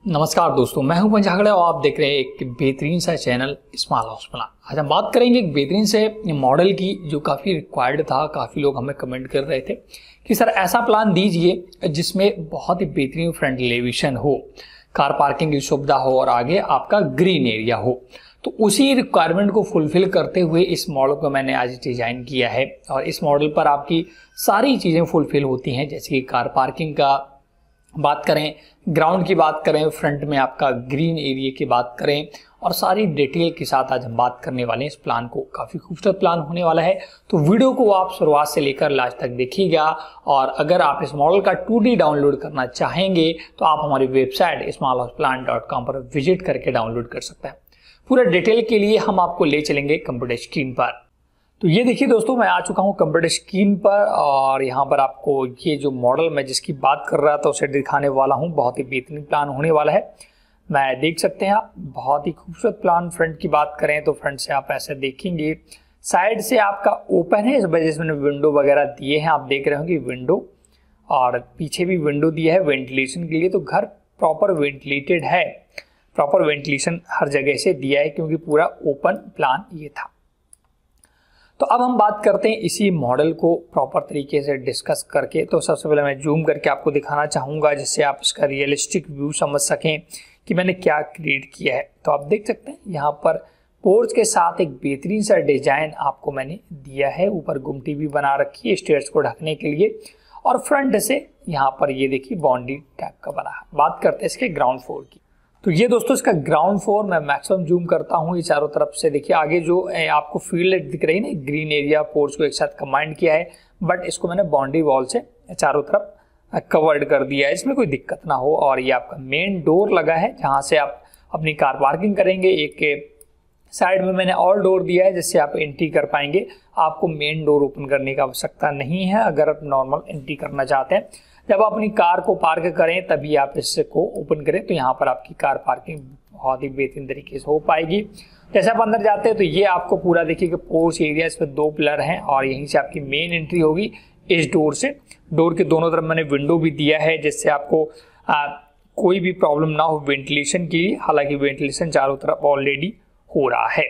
नमस्कार दोस्तों, मैं हूं पंजागड़े और आप देख रहे हैं एक बेहतरीन सा चैनल स्मॉल हाउस प्लान। आज हम बात करेंगे एक बेहतरीन से मॉडल की जो काफ़ी रिक्वायर्ड था। काफ़ी लोग हमें कमेंट कर रहे थे कि सर ऐसा प्लान दीजिए जिसमें बहुत ही बेहतरीन फ्रंट एलिवेशन हो, कार पार्किंग की सुविधा हो और आगे आपका ग्रीन एरिया हो। तो उसी रिक्वायरमेंट को फुलफिल करते हुए इस मॉडल को मैंने आज डिज़ाइन किया है और इस मॉडल पर आपकी सारी चीज़ें फुलफिल होती हैं, जैसे कि कार पार्किंग का बात करें, ग्राउंड की बात करें, फ्रंट में आपका ग्रीन एरिया की बात करें और सारी डिटेल के साथ आज हम बात करने वाले हैं इस प्लान को। काफ़ी खूबसूरत प्लान होने वाला है, तो वीडियो को आप शुरुआत से लेकर लास्ट तक देखिएगा। और अगर आप इस मॉडल का 2D डाउनलोड करना चाहेंगे तो आप हमारी वेबसाइट smallhouseplan.com पर विजिट करके डाउनलोड कर सकते हैं। पूरा डिटेल के लिए हम आपको ले चलेंगे कंप्यूटर स्क्रीन पर। तो ये देखिए दोस्तों, मैं आ चुका हूँ कंप्यूटर स्क्रीन पर और यहाँ पर आपको ये जो मॉडल मैं जिसकी बात कर रहा था उसे दिखाने वाला हूँ। बहुत ही बेहतरीन प्लान होने वाला है। मैं देख सकते हैं आप, बहुत ही खूबसूरत प्लान। फ्रंट की बात करें तो फ्रंट से आप ऐसे देखेंगे, साइड से आपका ओपन है, इस वजह से मैंने विंडो वगैरह दिए हैं। आप देख रहे होंगे विंडो, और पीछे भी विंडो दिया है वेंटिलेशन के लिए। तो घर प्रॉपर वेंटिलेटेड है, प्रॉपर वेंटिलेशन हर जगह से दिया है क्योंकि पूरा ओपन प्लान ये था। तो अब हम बात करते हैं इसी मॉडल को प्रॉपर तरीके से डिस्कस करके। तो सबसे पहले मैं जूम करके आपको दिखाना चाहूँगा जिससे आप इसका रियलिस्टिक व्यू समझ सकें कि मैंने क्या क्रिएट किया है। तो आप देख सकते हैं यहाँ पर पोर्च के साथ एक बेहतरीन सा डिजाइन आपको मैंने दिया है। ऊपर गुमटी भी बना रखी है स्टेयर्स को ढकने के लिए, और फ्रंट से यहाँ पर ये देखिए बाउंड्री टाइप का बना है। बात करते हैं इसके ग्राउंड फ्लोर की। तो ये दोस्तों इसका ग्राउंड फ्लोर, मैं मैक्सिमम जूम करता हूँ, ये चारों तरफ से देखिए। आगे जो आपको फील्ड दिख रही है ना, ग्रीन एरिया, पोर्च को एक साथ कंबाइंड किया है, बट इसको मैंने बाउंड्री वॉल से चारों तरफ कवर्ड कर दिया है, इसमें कोई दिक्कत ना हो। और ये आपका मेन डोर लगा है जहाँ से आप अपनी कार पार्किंग करेंगे। एक साइड में मैंने और डोर दिया है जिससे आप एंट्री कर पाएंगे। आपको मेन डोर ओपन करने की आवश्यकता नहीं है अगर आप नॉर्मल एंट्री करना चाहते हैं। जब आप अपनी कार को पार्क करें तभी आप इसको ओपन करें, तो यहाँ पर आपकी कार पार्किंग बहुत ही बेहतरीन तरीके से हो पाएगी। जैसे आप अंदर जाते हैं तो ये आपको पूरा देखिए कि पोर्च एरिया, इस पर 2 पिलर हैं और यहीं से आपकी मेन एंट्री होगी इस डोर से। डोर के दोनों तरफ मैंने विंडो भी दिया है जिससे आपको कोई भी प्रॉब्लम ना हो वेंटिलेशन की। हालांकि वेंटिलेशन चारों तरफ ऑलरेडी हो रहा है।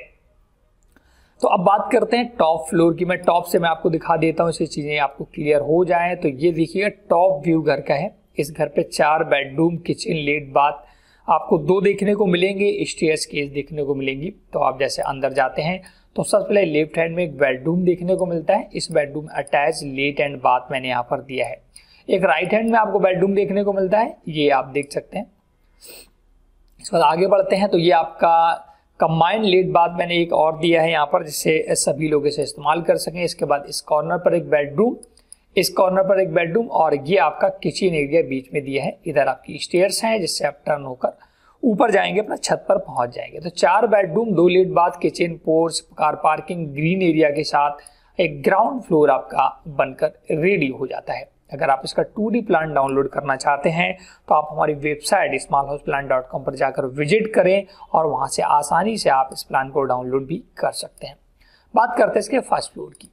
तो अब बात करते हैं टॉप फ्लोर की। मैं टॉप से मैं आपको दिखा देता हूँ, इससे चीज़ें आपको क्लियर हो जाएं। तो ये देखिएगा टॉप व्यू घर का है। इस घर पे 4 बेडरूम, किचन, लेट बाथ आपको 2 देखने को मिलेंगे, स्टेयर्स केस देखने को मिलेंगी। तो आप जैसे अंदर जाते हैं तो सबसे पहले लेफ्ट हैंड में एक बेडरूम देखने को मिलता है। इस bedroom attach let and bath मैंने यहाँ पर दिया है। एक राइट हैंड में आपको बेडरूम देखने को मिलता है, ये आप देख सकते हैं। इसके बाद आगे बढ़ते हैं तो ये आपका कंबाइंड लेट बाथ मैंने एक और दिया है यहाँ पर, जिससे सभी लोग इसे इस्तेमाल कर सकें। इसके बाद इस कॉर्नर पर एक बेडरूम, इस कॉर्नर पर एक बेडरूम और ये आपका किचन एरिया बीच में दिया है। इधर आपकी स्टेयर्स हैं जिससे आप टर्न होकर ऊपर जाएंगे, अपना छत पर पहुंच जाएंगे। तो 4 bedroom, 2 late bath, kitchen, porch, car parking, green area के साथ एक ग्राउंड फ्लोर आपका बनकर रेडी हो जाता है। अगर आप इसका 2D प्लान डाउनलोड करना चाहते हैं तो आप हमारी वेबसाइट smallhouseplan.com पर जाकर विजिट करें और वहां से आसानी से आप इस प्लान को डाउनलोड भी कर सकते हैं। बात करते हैं इसके फर्स्ट फ्लोर की।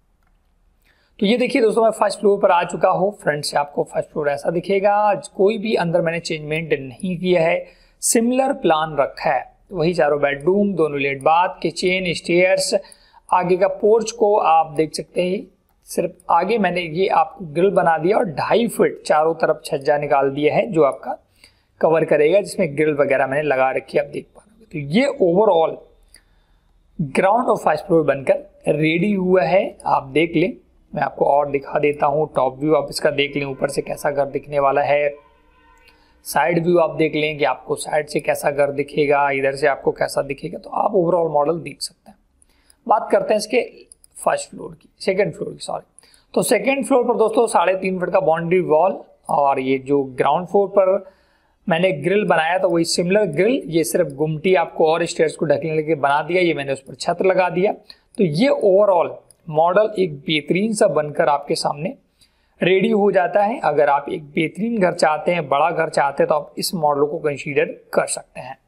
तो ये देखिए दोस्तों, मैं फर्स्ट फ्लोर पर आ चुका हूँ। फ्रंट से आपको फर्स्ट फ्लोर ऐसा दिखेगा। कोई भी अंदर मैंने चेंजमेंट नहीं किया है, सिमिलर प्लान रखा है। वही 4 bedroom, 2 late bath, kitchen, stairs. आगे का पोर्च को आप देख सकते हैं, सिर्फ आगे मैंने ये आपको ग्रिल बना दिया और 2.5 फीट चारों तरफ छज्जा निकाल दिया है जो आपका कवर करेगा, जिसमें ग्रिल वगैरह मैंने लगा रखी है, आप देख पा रहे हो। तो ये ओवरऑल ग्राउंड और फर्स्ट फ्लोर बनकर रेडी हुआ है। आप देख लें, मैं आपको और दिखा देता हूँ। टॉप व्यू आप इसका देख लें, ऊपर से कैसा घर दिखने वाला है। साइड व्यू आप देख लें कि आपको साइड से कैसा घर दिखेगा, इधर से आपको कैसा दिखेगा। तो आप ओवरऑल मॉडल देख सकते हैं। बात करते हैं इसके फर्स्ट फ्लोर की, सेकंड फ्लोर की, सॉरी। तो सेकंड फ्लोर पर दोस्तों 3.5 फीट का बाउंड्री वॉल, और ये जो ग्राउंड फ्लोर पर मैंने ग्रिल बनाया था वही सिमिलर ग्रिल, ये सिर्फ गुमटी आपको और स्टेयर्स को ढकने के लिए बना दिया। ये मैंने उस पर छत लगा दिया। तो ये ओवरऑल मॉडल एक बेहतरीन सा बनकर आपके सामने रेडी हो जाता है। अगर आप एक बेहतरीन घर चाहते हैं, बड़ा घर चाहते हैं, तो आप इस मॉडल को कंसीडर कर सकते हैं।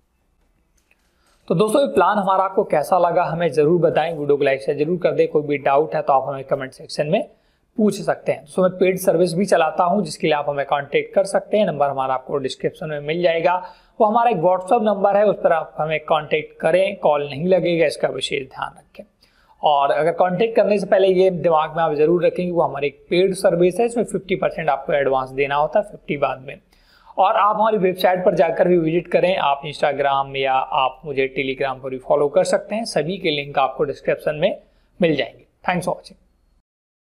तो दोस्तों ये प्लान हमारा आपको कैसा लगा हमें जरूर बताएं। वीडियो को लाइक से जरूर कर दें। कोई भी डाउट है तो आप हमें कमेंट सेक्शन में पूछ सकते हैं। तो मैं पेड सर्विस भी चलाता हूं, जिसके लिए आप हमें कांटेक्ट कर सकते हैं। नंबर हमारा आपको डिस्क्रिप्शन में मिल जाएगा। वो हमारा एक व्हाट्सअप नंबर है, उस पर आप हमें कांटेक्ट करें, कॉल नहीं लगेगा, इसका विशेष ध्यान रखें। और अगर कांटेक्ट करने से पहले ये दिमाग में आप जरूर रखें कि वो हमारी एक पेड सर्विस है, इसमें 50% आपको एडवांस देना होता है, 50 बाद में। और आप हमारी वेबसाइट पर जाकर भी विजिट करें। आप इंस्टाग्राम या आप मुझे टेलीग्राम पर भी फॉलो कर सकते हैं। सभी के लिंक आपको डिस्क्रिप्शन में मिल जाएंगे। Thanks for watching.